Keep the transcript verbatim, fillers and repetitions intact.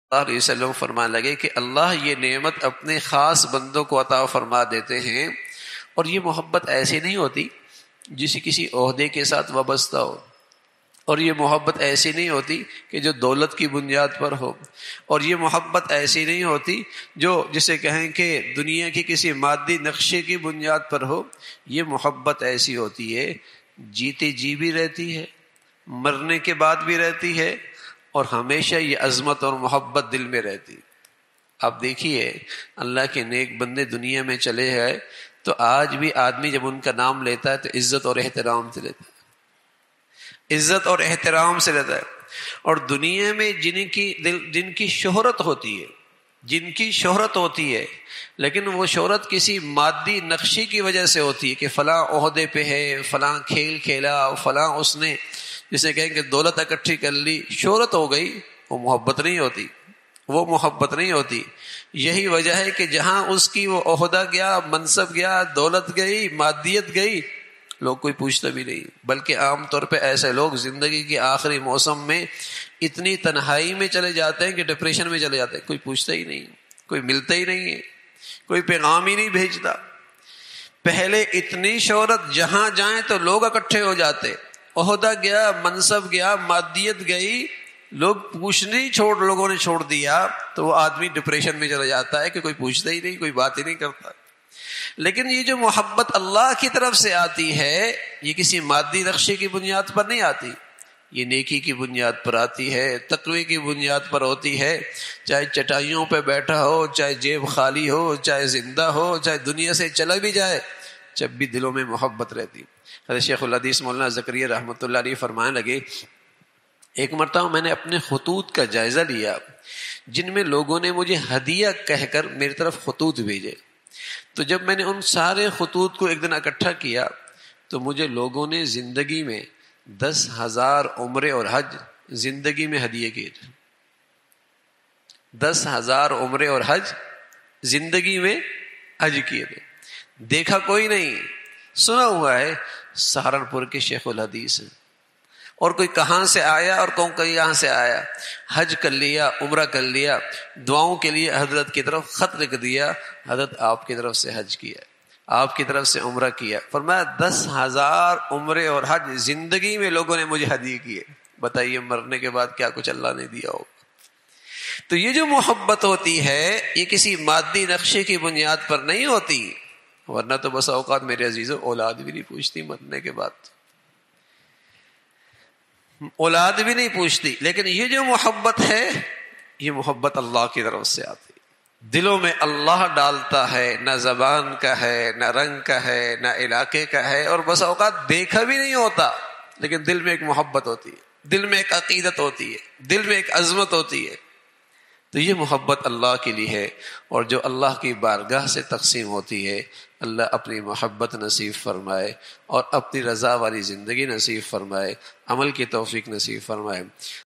اللہ علیہ وسلم فرمانے لگے کہ اللہ یہ نعمت اپنے خاص بندوں کو عطا فرما دیتے ہیں، اور یہ محبت ایسی نہیں ہوتی جسے کسی عہدے کے ساتھ وابستہ ہو، اور یہ محبت ایسی نہیں ہوتی کہ جو دولت کی بنیاد پر ہو، اور یہ محبت ایسی نہیں ہوتی جو جسے کہیں کہ دنیا کی کسی مادی نقشے کی بنیاد پر ہو۔ یہ محبت ایسی ہوتی ہے جیتے جی بھی رہتی ہے، مرنے کے بعد بھی رہتی ہے، اور ہمیشہ یہ عظمت اور محبت دل میں رہتی۔ آپ دیکھیے اللہ کے نیک بندے دنیا میں چلے ہیں تو آج بھی آدمی جب ان کا نام لیتا ہے تو عزت اور احترام سے لیتا ہے، عزت اور احترام سے لیتا ہے۔ اور دنیا میں جن کی دل جن کی شہرت ہوتی ہے جن کی شہرت ہوتی ہے لیکن وہ شہرت کسی مادی نقشے کی وجہ سے ہوتی ہے کہ فلاں عہدے پہ ہے، فلاں کھیل کھیلا، فلاں اس نے جسے کہیں کہ دولت اکٹھی کر لی، شہرت ہو گئی، وہ محبت نہیں ہوتی، وہ محبت نہیں ہوتی۔ یہی وجہ ہے کہ جہاں اس کی وہ عہدہ گیا، منصب گیا، دولت گئی، مادیت گئی، لوگ کوئی پوچھتا بھی نہیں۔ بلکہ عام طور پہ ایسے لوگ زندگی کے آخری موسم میں اتنی تنہائی میں چلے جاتے ہیں کہ ڈپریشن میں چلے جاتے ہیں، کوئی پوچھتا ہی نہیں، کوئی ملتا ہی نہیں ہے، کوئی پیغام ہی نہیں بھیجتا۔ پہلے اتنی شہرت، جہاں جائیں تو لوگ اکٹھے ہو جاتے، عہدہ گیا، منصب گیا، مادیت گئی، لوگ پوچھنے ہی چھوڑ لوگوں نے چھوڑ دیا، تو وہ آدمی ڈپریشن میں چلا جاتا ہے کہ کوئی پوچھتا ہی نہیں، کوئی بات ہی نہیں کرتا۔ لیکن یہ جو محبت اللہ کی طرف سے آتی ہے یہ کسی مادی نقشے کی بنیاد پر نہیں آتی، یہ نیکی کی بنیاد پر آتی ہے، تقوی کی بنیاد پر ہوتی ہے۔ چاہے چٹائیوں پہ بیٹھا ہو، چاہے جیب خالی ہو، چاہے زندہ ہو، چاہے دنیا سے چلا بھی جائے، جب بھی دلوں میں محبت رہتی۔ حضرت شیخ الحدیث مولانا زکریا رحمۃ اللہ علیہ فرمانے لگے، ایک مرتبہ میں نے اپنے خطوط کا جائزہ لیا جن میں لوگوں نے مجھے ہدیہ کہہ کر میری طرف خطوط بھیجے، تو جب میں نے ان سارے خطوط کو ایک دن اکٹھا کیا تو مجھے لوگوں نے زندگی میں دس ہزار عمرے اور حج زندگی میں ہدیے کیے تھے۔ دس ہزار عمرے اور حج زندگی میں حج کیے تھے، دیکھا کوئی نہیں، سنا ہوا ہے سہارنپور کے شیخ الحدیث ہیں، اور کوئی کہاں سے آیا اور کون کہیں یہاں سے آیا، حج کر لیا، عمرہ کر لیا، دعاؤں کے لیے حضرت کی طرف خط لکھ دیا، حضرت آپ کی طرف سے حج کیا، آپ کی طرف سے عمرہ کیا۔ فرمایا دس ہزار عمرے اور حج زندگی میں لوگوں نے مجھے ہدیے کیے، بتائیے مرنے کے بعد کیا کچھ اللہ نے دیا ہوگا۔ تو یہ جو محبت ہوتی ہے یہ کسی مادی نقشے کی بنیاد پر نہیں ہوتی، ورنہ تو بس اوقات میرے عزیزوں اولاد بھی نہیں پوچھتی مرنے کے بعد، اولاد بھی نہیں پوچھتی۔ لیکن یہ جو محبت ہے یہ محبت اللہ کی طرف سے آتی، دلوں میں اللہ ڈالتا ہے، نہ زبان کا ہے، نہ رنگ کا ہے، نہ علاقے کا ہے، اور بس اوقات دیکھا بھی نہیں ہوتا لیکن دل میں ایک محبت ہوتی ہے، دل میں ایک عقیدت ہوتی ہے، دل میں ایک عظمت ہوتی ہے۔ تو یہ محبت اللہ کے لیے ہے، اور جو اللہ کی بارگاہ سے تقسیم ہوتی ہے، اللہ اپنی محبت نصیب فرمائے اور اپنی رضا والی زندگی نصیب فرمائے، عمل کی توفیق نصیب فرمائے۔